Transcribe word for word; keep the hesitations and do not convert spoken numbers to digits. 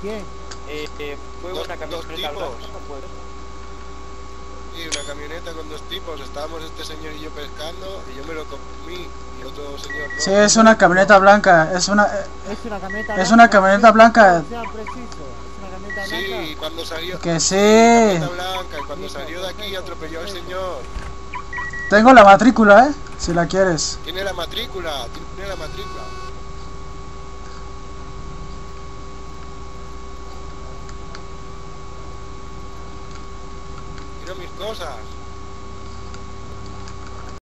¿Quién? Eh, eh, fue Dos- una dos camioneta tipos. blanca, pues. Sí, una camioneta con dos tipos. Estábamos este señor y yo pescando y yo me lo comí y otro señor no. Sí, es una camioneta blanca. Es una... Es una camioneta Es blanca. una camioneta blanca. Sean precisos. Es una camioneta Sí, blanca. cuando salió... Que sí. Camioneta blanca, y cuando Listo, salió de aquí perfecto, atropelló al perfecto. señor. Tengo la matrícula, ¿eh? Si la quieres. Tiene la matrícula, tiene la matrícula. Mira mis cosas.